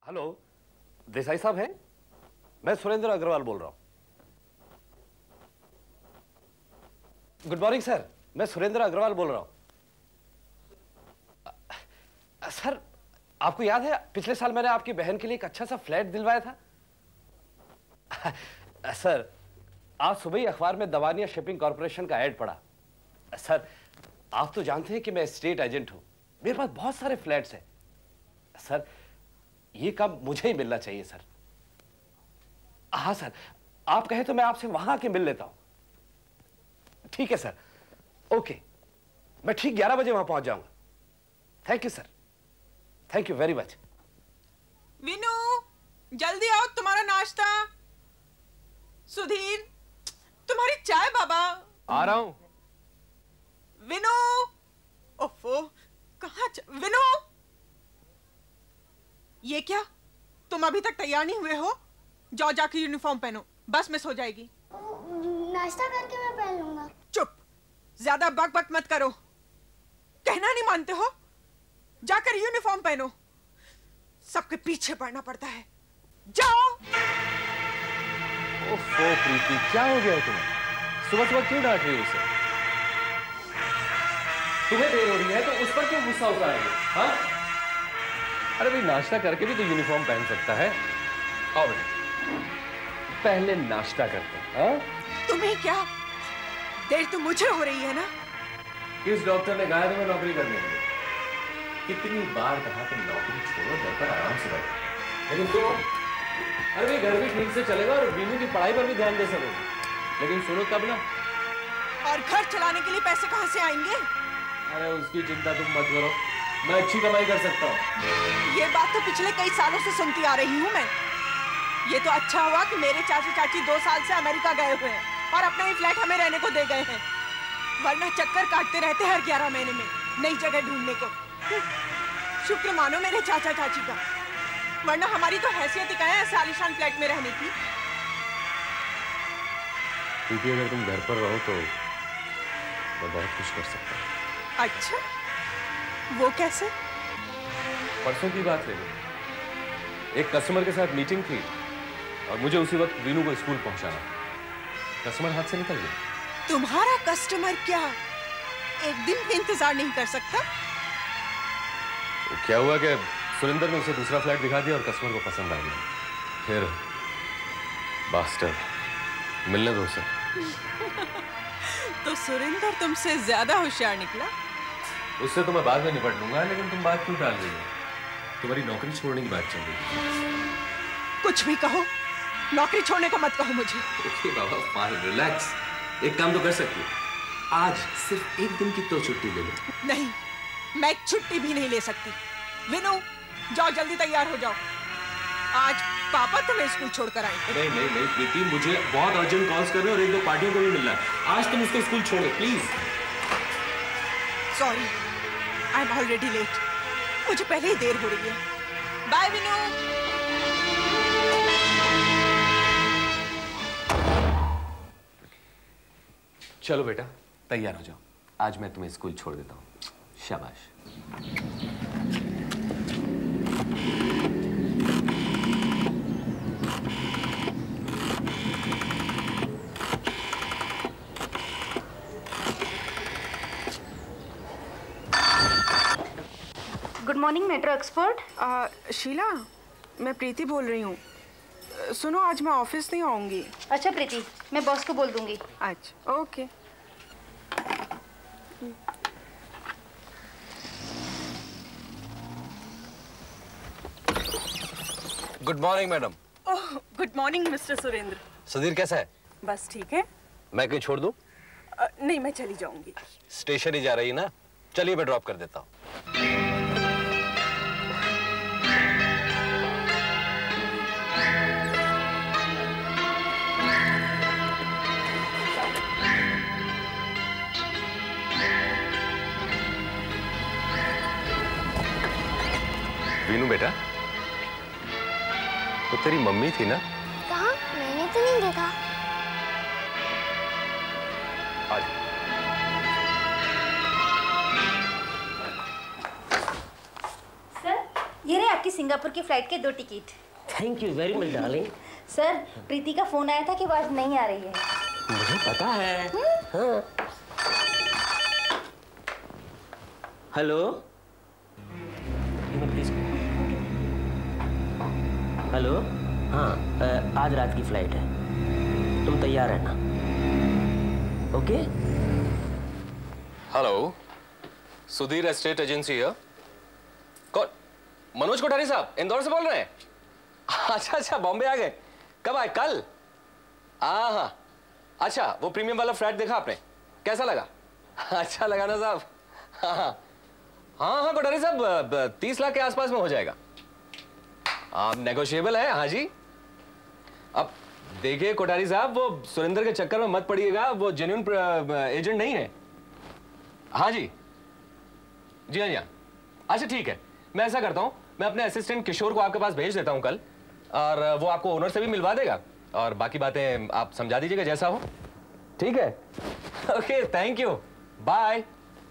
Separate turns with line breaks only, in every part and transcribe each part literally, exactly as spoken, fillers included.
Hello, Desai साहब हैं? मैं सुरेंद्र अग्रवाल बोल रहा हूं। गुड मॉर्निंग सर, मैं सुरेंद्र अग्रवाल बोल रहा हूं। सर, आपको याद है पिछले साल मैंने आपकी बहन के लिए एक अच्छा सा फ्लैट दिलवाया था? सर, आज सुबह ही अखबार में दवानिया शिपिंग कॉर्पोरेशन का ऐड पड़ा। सर, आप तो जानते हैं कि मैं स्टेट एजेंट हूं, मेरे पास बहुत सारे फ्लैट्स हैं। सर, ये काम मुझे ही मिलना चाहिए सर। हाँ सर, आप कहें तो मैं आपसे वहां आके मिल लेता हूं। ठीक है सर, ओके, मैं ठीक ग्यारह बजे वहां पहुंच जाऊंगा। Thank you sir, thank you very much.
Vinu, जल्दी आओ, तुम्हारा नाश्ता। सुधीर, तुम्हारी चाय बाबा।
आ रहा हूं।
विनू, ओफो, कहाँ च... विनू, ये क्या, तुम अभी तक तैयार नहीं हुए हो? जाओ जाके यूनिफॉर्म पहनो, बस मिस हो जाएगी।
नाश्ता करके मैं पहन लूंगा।
चुप, ज्यादा बक बक मत करो। कहना नहीं मानते हो? जाकर यूनिफॉर्म पहनो, सबके पीछे पड़ना पड़ता है। जाओ।
ओफो प्रीति, क्या हो गया है तुम्हें? सुबह सुबह क्यों डांट रही हो उसे?
तुम्हें देर हो रही है तो उस पर क्यों गुस्सा उतार रही है? हाँ?
अरे भाई, नाश्ता करके भी तो यूनिफॉर्म पहन सकता है। आओ बेटा, पहले नाश्ता करते हैं। हाँ?
तुम्हें क्या देर तो मुझे हो रही है ना?
किस डॉक्टर ने कहा तुम्हें नौकरी करने के लिए? कितनी बार कहा कि नौकरी छोड़ो, घर पर आराम से बैठो, लेकिन तुम, अरे भाई घर भी ठीक से चलेगा और वीनू की पढ़ाई पर भी ध्यान दे सकोगे, लेकिन सुनो तब ना।
और घर चलाने के लिए पैसे कहाँ से आएंगे?
अरे उसकी चिंता तुम मत करो, मैं अच्छी कमाई कर सकता हूँ।
ये बात तो पिछले कई सालों से सुनती आ रही हूँ मैं। ये तो अच्छा हुआ कि मेरे चाचा चाची दो साल से अमेरिका गए हुए हैं और अपना ही फ्लैट हमें रहने को दे गए हैं, वरना चक्कर काटते रहते हर ग्यारह महीने में नई जगह ढूंढने को। शुक्र मानो मेरे चाचा चाची का, वरना हमारी तो हैसियत ही क्या है ऐसे आलीशान फ्लैट में रहने की।
क्योंकि अगर तुम घर पर रहो तो मैं बहुत कुछ कर सकता हूँ।
अच्छा, वो कैसे?
परसों की बात है, एक कस्टमर के साथ मीटिंग थी और मुझे उसी वक्त वीनू को स्कूल पहुंचाना। कस्टमर हाथ से निकल गया।
तुम्हारा कस्टमर क्या एक दिन भी इंतजार नहीं कर सकता?
तो क्या हुआ कि सुरेंद्र ने उसे दूसरा फ्लैट दिखा दिया और कस्टमर को पसंद आ गया। फिर बास्टर, मिलने दो उसे।
तो सुरेंद्र तुमसे ज्यादा होशियार निकला।
उससे तो मैं बाद में निपट लूंगा, लेकिन तुम बात क्यों टाल रही हो? तुम्हारी नौकरी छोड़ने की बात चल रही है।
कुछ भी कहो, नौकरी छोड़ने को मत कहो मुझे।
ओके बाबा, फाइन, रिलैक्स। एक काम तो कर सकती हो, आज सिर्फ एक दिन की तो छुट्टी ले लो।
नहीं, मैं एक छुट्टी भी नहीं ले सकती। विनू, जाओ जल्दी तैयार हो जाओ, आज पापा तुम्हें स्कूल छोड़कर आएंगे।
नहीं नहीं नहीं प्रीति, मुझे बहुत अर्जेंट कॉल्स कर रहे हैं और एक दो पार्टियों को भी मिलना है। आज तुम उसको स्कूल छोड़ो please.
Sorry, I am already late, मुझे पहले ही देर हो रही है। बाय विनू।
चलो बेटा, तैयार हो जाओ, आज मैं तुम्हें स्कूल छोड़ देता हूँ। शाबाश।
Good morning metro expert.
Sheela, मैं प्रीति बोल रही हूँ। सुनो, आज मैं ऑफिस नहीं आऊंगी।
अच्छा प्रीति, मैं बॉस को बोल दूंगी।
अच्छा, okay.
Good morning madam.
Oh, good morning mister Surendra.
Sudhir कैसा है?
बस ठीक है।
मैं कहीं छोड़ दूं?
आ, नहीं, मैं चली जाऊंगी।
स्टेशन ही जा रही ना? चलिए मैं ड्रॉप कर देता हूँ।
वीनू बेटा, तो तेरी मम्मी थी ना?
कहाँ? मैंने तो नहीं देखा।
आज
सर, ये रहे आपकी सिंगापुर की फ्लाइट के दो ticket.
Thank you very much darling.
Sir, Preeti का फोन आया था कि वो आज नहीं आ रही है।
मुझे पता है। हाँ। Hello, please. हेलो, हाँ, आज रात की फ्लाइट है, तुम तैयार रहना। Okay.
Hello, Sudhir estate agency है। कौन? मनोज कोठारी साहब इंदौर से बोल रहे हैं? अच्छा अच्छा, बॉम्बे आ गए। कब आए? कल? हाँ हाँ, अच्छा, वो प्रीमियम वाला फ्लैट देखा आपने? कैसा लगा? अच्छा लगा ना साहब? हाँ हाँ हाँ हाँ कोठारी साहब, तीस लाख के आसपास में हो जाएगा। आप नेगोशिएबल है? हाँ जी। अब देखिए कोठारी साहब, वो सुरेंद्र के चक्कर में मत पड़िएगा, वो जेन्युइन एजेंट नहीं है। हाँ जी जी हाँ जी हाँ। अच्छा ठीक है, मैं ऐसा करता हूं, मैं अपने असिस्टेंट किशोर को आपके पास भेज देता हूं कल, और वो आपको ओनर से भी मिलवा देगा, और बाकी बातें आप समझा दीजिएगा जैसा हो। ठीक है? Okay, thank you, bye.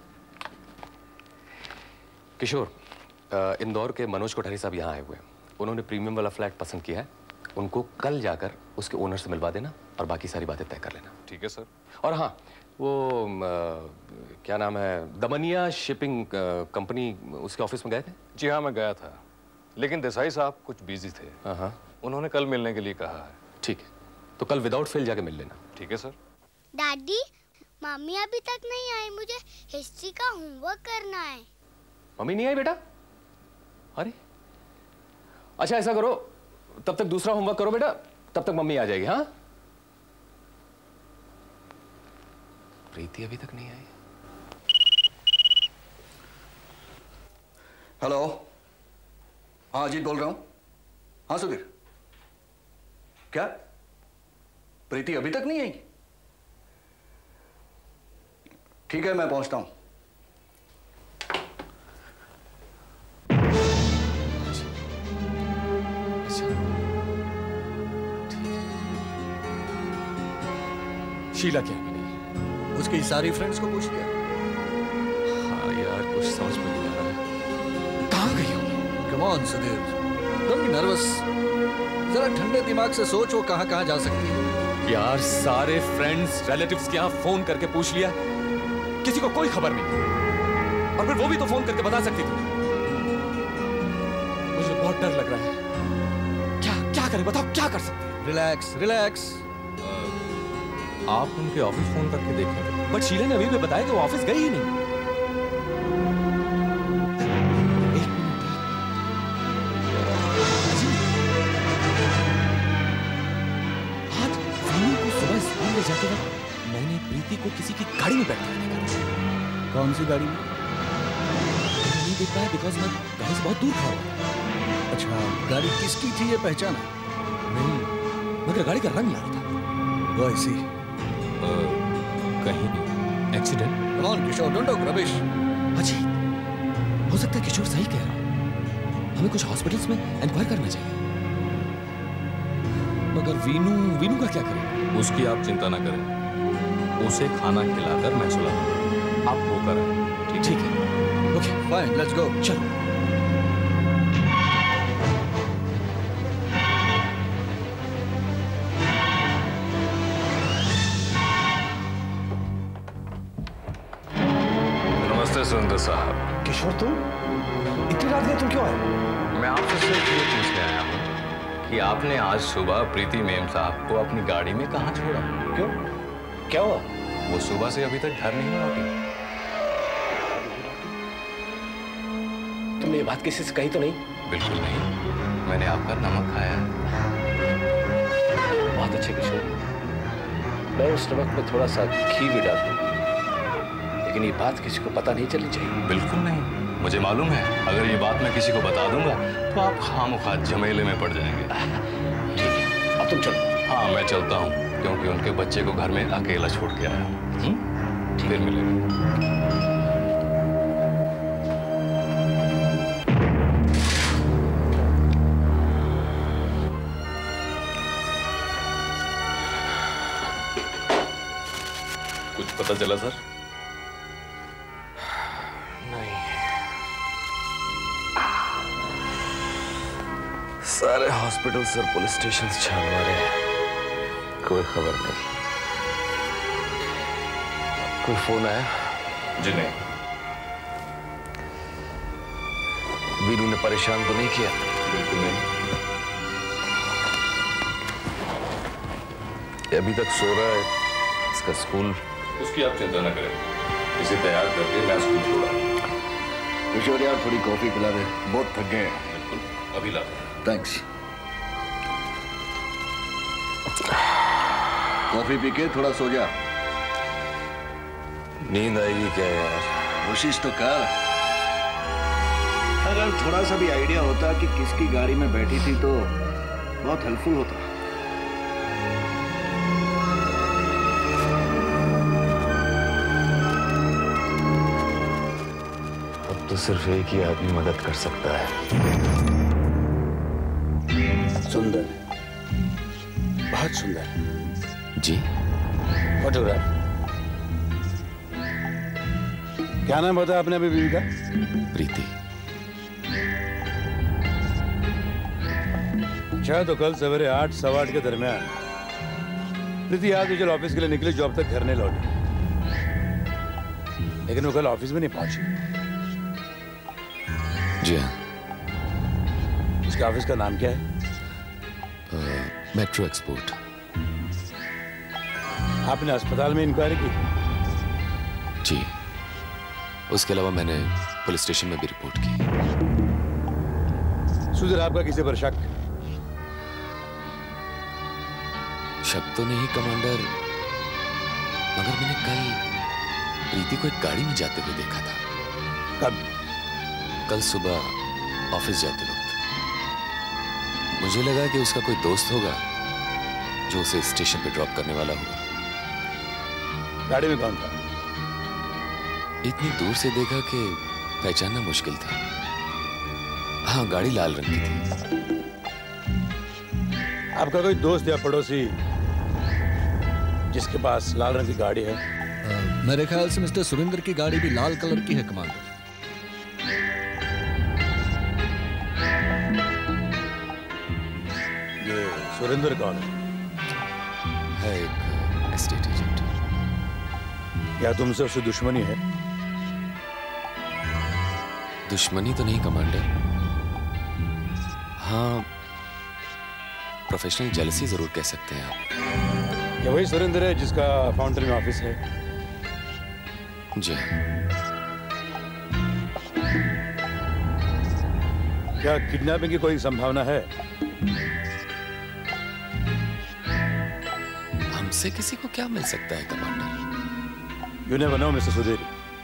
Kishore, Indore के मनोज कोठारी साहब यहाँ आए हुए हैं, उन्होंने प्रीमियम वाला फ्लैट पसंद किया है, उनको कल जाकर उसके ओनर से मिलवा देना और बाकी सारी बातें तय कर लेना।
ठीक है सर।
और हाँ, वो आ, क्या नाम है, दमनिया शिपिंग कंपनी, उसके ऑफिस में गए थे?
जी हाँ, मैं गया था, लेकिन देसाई साहब कुछ बिजी थे।
हाँ हाँ,
उन्होंने कल मिलने के लिए कहा है।
ठीक है, तो कल विदाउट फेल जाके मिल लेना।
ठीक है सर।
डैडी, मम्मी अभी तक नहीं आई, मुझे हिस्ट्री का होमवर्क करना है।
मम्मी नहीं आई बेटा? अरे अच्छा, ऐसा करो, तब तक दूसरा होमवर्क करो बेटा, तब तक मम्मी आ जाएगी। हाँ, प्रीति अभी तक नहीं आई।
हेलो, हाँ अजीत बोल रहा हूं। हाँ सुधीर, क्या प्रीति अभी तक नहीं आई? ठीक है, मैं पहुंचता हूं।
शीला क्या है?
उसकी सारी फ्रेंड्स को पूछ लिया?
हाँ यार, कुछ समझ में नहीं आ रहा है, कहाँ गई होगी?
Come on Sudhir, don't be nervous, जरा ठंडे दिमाग से सोच, वो कहाँ कहाँ जा सकती है।
यार, सारे फ्रेंड्स रिलेटिव्स के यहाँ फोन करके पूछ लिया, किसी को कोई खबर नहीं, और फिर वो भी तो फोन करके बता सकती थी। मुझे बहुत डर लग रहा है, क्या क्या करें बताओ, क्या कर सकते हैं?
Relax relax.
आप उनके ऑफिस फोन करके देखें, बट शीला ने अभी भी बताया कि वो ऑफिस गई ही नहीं। एक मिनट, आज वीनू को सुबह स्कूल ले जाते वक्त मैंने प्रीति को किसी की गाड़ी में बैठते हुए देखा।
कौन सी गाड़ी में?
नहीं देख पाया बिकॉज मैं गाड़ी से बहुत दूर खड़ा हुआ।
अच्छा, गाड़ी किसकी थी ये पहचाना?
नहीं, मगर गाड़ी का रंग लाल था।
वो ऐसी
कहीं नहीं accident?
Come on Kishore, don't talk rubbish.
Ajit, हो सकता है किशोर सही कह रहा हो, हमें कुछ हॉस्पिटल्स में इंक्वायर करना चाहिए। मगर वीनू वीनू का क्या करें?
उसकी आप चिंता ना करें, उसे खाना खिलाकर मैं सुलाऊंगा, आप वो करें।
ठीक है, ओके
फाइन, लेट्स गो।
चलो।
सुरेंद्र साहब।
किशोर, तुम इतनी रात गए, तुम क्यों आए?
मैं आपसे सिर्फ ये पूछने आया हूँ कि आपने आज सुबह प्रीति मेम साहब को अपनी गाड़ी में कहाँ छोड़ा?
क्यों, क्या हुआ?
वो सुबह से अभी तक घर नहीं लौटी।
तुमने ये बात किसी से कही तो नहीं?
बिल्कुल नहीं, मैंने आपका नमक खाया है।
बहुत अच्छे किशोर, मैं उस नमक में थोड़ा सा घी भी डाल दूं, लेकिन ये बात किसी को पता नहीं चलनी चाहिए।
बिल्कुल नहीं, मुझे मालूम है, अगर ये बात मैं किसी को बता दूंगा तो आप खामोखा झमेले में पड़ जाएंगे।
ठीक है, अब तुम चलो।
हाँ, मैं चलता हूँ, क्योंकि उनके बच्चे को घर में अकेला छोड़ के आया हूँ। फिर मिलेंगे। कुछ पता चला सर?
सारे हॉस्पिटल और पुलिस स्टेशन छान मारे, कोई खबर नहीं। कोई फोन आया?
जी नहीं।
वीरू ने परेशान तो नहीं किया?
बिल्कुल नहीं।
अभी तक सो रहा है, इसका स्कूल?
उसकी आप चिंता न करें, इसे तैयार करके मैं स्कूल छोड़ा।
किशोर यार थोड़ी कॉफी पिला दे, बहुत थक गए हैं।
बिल्कुल, अभी ला।
थैंक्स। कॉफी पी के थोड़ा सो जा।
नींद आएगी क्या यार?
कोशिश तो कर। अगर थोड़ा सा भी आइडिया होता कि किसकी गाड़ी में बैठी थी तो बहुत हेल्पफुल होता।
अब तो सिर्फ एक ही आदमी मदद कर सकता है।
सुंदर, बहुत सुंदर।
जी?
फोटोग्राफ। क्या नाम बताया आपने अभी बीवी का?
प्रीति।
अच्छा, तो कल सवेरे आठ सवा आठ के दरमियान प्रीति आज चल ऑफिस के लिए निकली, जॉब तक घर नहीं लौटी, लेकिन वो कल ऑफिस में नहीं पहुंची।
जी हाँ।
उसके ऑफिस का नाम क्या है?
Metro export.
आपने अस्पताल में इंक्वायरी की?
जी, उसके अलावा मैंने पुलिस स्टेशन में भी रिपोर्ट की।
सुधीर, आपका किसी पर शक?
शक तो नहीं कमांडर, मगर मैंने कल प्रीति को एक गाड़ी में जाते हुए देखा था।
कब?
कल सुबह ऑफिस जाते वक्त। मुझे लगा कि उसका कोई दोस्त होगा जो उसे स्टेशन पे ड्रॉप करने वाला होगा।
गाड़ी में कौन था?
इतनी दूर से देखा कि पहचानना मुश्किल था। हाँ, गाड़ी लाल रंग की थी।
आपका कोई दोस्त या पड़ोसी जिसके पास लाल रंग की गाड़ी है?
आ, मेरे ख्याल से मिस्टर सुरेंद्र की गाड़ी भी लाल कलर की है कमांडर।
ये सुरेंद्र कौन है?
है एक एस्टेट एजेंट।
क्या तुमसे उससे दुश्मनी है?
दुश्मनी तो नहीं कमांडर, हाँ प्रोफेशनल जेलसी जरूर कह सकते हैं आप।
ये वही सुरेंद्र है जिसका फाउंटेन में ऑफिस है?
जी।
क्या किडनैपिंग की कोई संभावना है?
हमसे किसी को क्या मिल सकता है commander?
You never know mister Sudhir.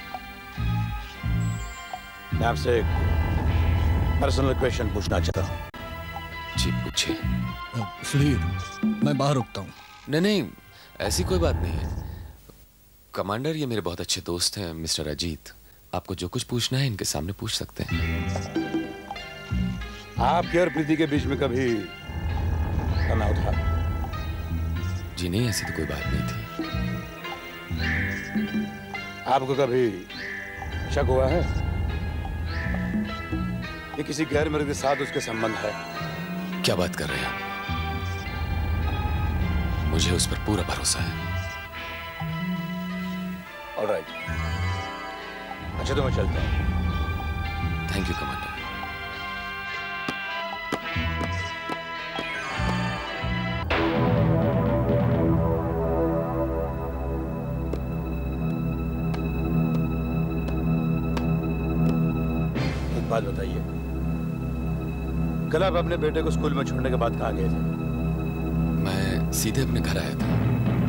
मैं आपसे एक पर्सनल क्वेश्चन पूछना चाहता हूँ।
जी पूछिए।
सुधीर, मैं बाहर रुकता हूँ।
नहीं नहीं, ऐसी कोई बात नहीं है कमांडर, ये मेरे बहुत अच्छे दोस्त हैं मिस्टर अजीत। आपको जो कुछ पूछना है इनके सामने पूछ सकते हैं।
आपके और प्रीति के बीच में कभी तनाव था?
जी नहीं, ऐसी तो कोई बात नहीं थी।
आपको कभी शक हुआ है कि किसी गैर मर्द के साथ उसके संबंध है?
क्या बात कर रहे हैं आप? मुझे उस पर पूरा भरोसा है।
ऑलराइट, अच्छा तो मैं चलता हूँ।
Thank you commander.
एक बात बताइए, कल आप अपने बेटे को स्कूल में छोड़ने के बाद कहाँ गए थे?
मैं सीधे अपने घर आया था।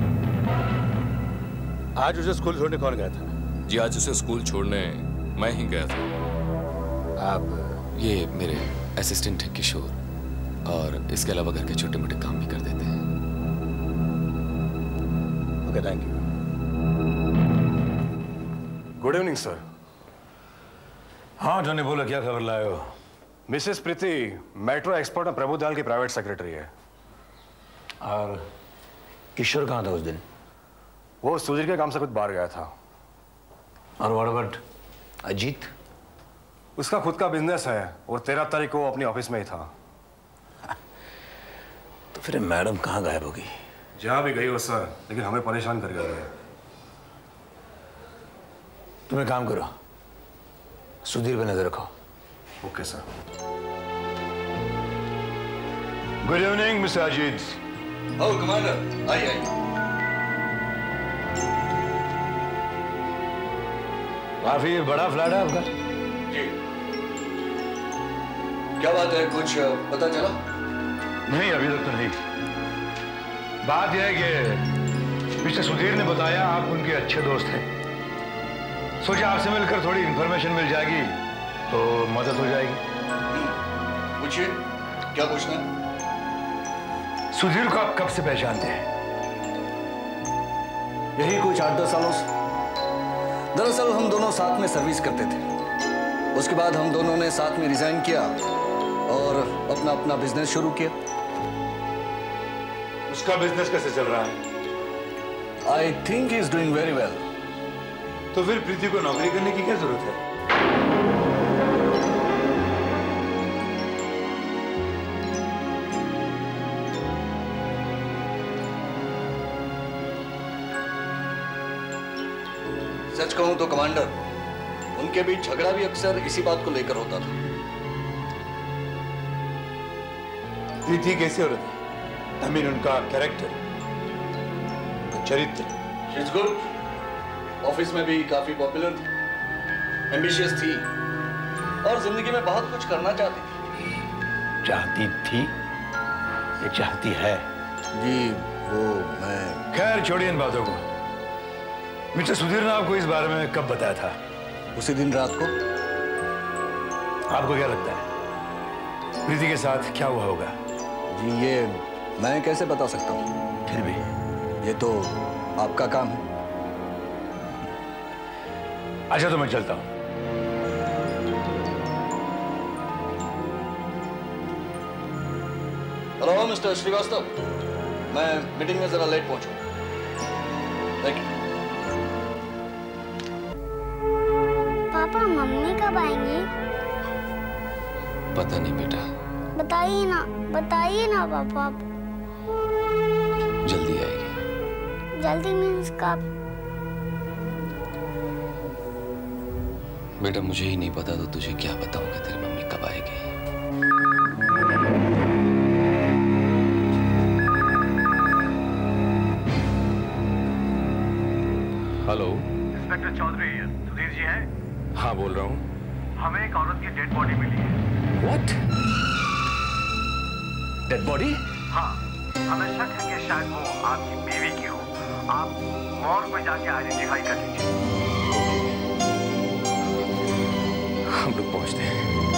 आज उसे स्कूल छोड़ने कौन गया था?
जी, आज उसे स्कूल छोड़ने मैं ही गया था।
आप?
ये मेरे असिस्टेंट हैं किशोर, और इसके अलावा घर के छोटे मोटे काम भी कर देते हैं।
Okay, thank you.
Good evening sir.
हाँ टोनी, बोलो क्या खबर लाए हो?
मिसेस प्रीति मेट्रो एक्सपोर्ट में प्रभुदयाल की प्राइवेट सेक्रेटरी है।
और किशोर कहाँ था उस दिन?
वो सुधीर के काम से कुछ बाहर गया था।
और व्हाट अबाउट अजीत?
उसका खुद का बिजनेस है और तेरह तारीख को अपनी ऑफिस में ही था।
तो फिर मैडम कहाँ गायब होगी?
जहाँ भी गई हो सर, लेकिन हमें परेशान कर गई है।
तुम एक काम करो, सुधीर पे नजर रखो।
Okay sir.
Good evening mister Ajit.
Oh commander, आइए आइए।
काफी बड़ा फ्लैट है आपका।
जी। क्या बात है, कुछ पता चला?
नहीं, अभी तक तो नहीं। बात यह है कि मिस्टर सुधीर ने बताया आप उनके अच्छे दोस्त हैं। सोचा आपसे मिलकर थोड़ी इंफॉर्मेशन मिल जाएगी तो मदद हो जाएगी।
पूछिए, क्या पूछना है?
सुधीर को आप कब से पहचानते हैं?
यही कुछ आठ दस सालों से। दरअसल हम दोनों साथ में सर्विस करते थे। उसके बाद हम दोनों ने साथ में रिजाइन किया और अपना अपना बिजनेस शुरू किया।
उसका बिजनेस कैसे चल रहा है?
I think he is doing very well.
तो फिर प्रीति को नौकरी करने की क्या जरूरत है?
सच कहूं तो कमांडर, उनके बीच झगड़ा भी अक्सर इसी बात को लेकर होता था।
प्रीति कैसी औरत है? आई मीन उनका कैरेक्टर, चरित्र।
She is good. ऑफिस में भी काफी पॉपुलर थी, एम्बिशियस थी और जिंदगी में बहुत कुछ करना चाहती थी।
चाहती थी ये चाहती है?
जी वो मैं।
खैर छोड़िए इन बातों को। मिस्टर सुधीर ने आपको इस बारे में कब बताया था?
उसी दिन रात को।
आपको क्या लगता है प्रीति के साथ क्या हुआ होगा?
जी ये मैं कैसे बता सकता हूँ?
फिर भी
ये तो आपका काम है।
अच्छा तो मैं चलता हूँ।
हेलो मिस्टर श्रीवास्तव, मैं मीटिंग में जरा लेट पहुंचा। Thank you.
पापा मम्मी कब आएंगी?
पता नहीं बेटा।
बताइए ना, बताइए ना पापा।
जल्दी आएगी।
जल्दी मीन्स कब?
बेटा मुझे ही नहीं पता तो तुझे क्या बताऊंगा तेरी मम्मी कब आएगी। हेलो,
इंस्पेक्टर चौधरी सुधीर जी हैं?
हाँ बोल रहा हूँ।
हमें एक औरत की डेड बॉडी मिली है।
What? Dead body?
हाँ, हमें शक है कि शायद वो आपकी बीवी की हो। आप मॉर्ग में जाके आइडेंटिफाई कर लीजिए।
हम लोग पहुंचते हैं।